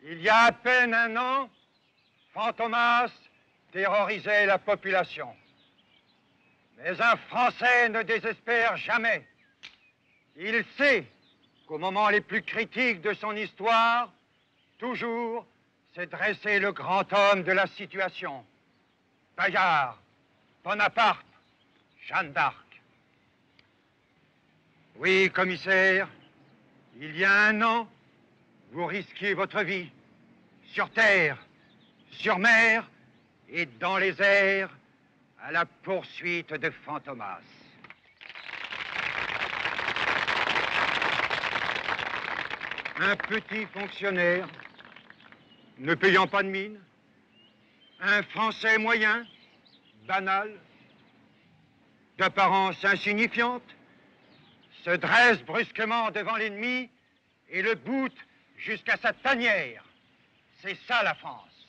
Il y a à peine un an, Fantomas terrorisait la population. Mais un Français ne désespère jamais. Il sait qu'au moment les plus critiques de son histoire, toujours s'est dressé le grand homme de la situation. Bayard, Bonaparte, Jeanne d'Arc. Oui, commissaire, il y a un an, vous risquiez votre vie, sur terre, sur mer et dans les airs, à la poursuite de Fantomas. Un petit fonctionnaire, ne payant pas de mine, un Français moyen, banal, d'apparence insignifiante, se dresse brusquement devant l'ennemi et le boute jusqu'à sa tanière. C'est ça la France.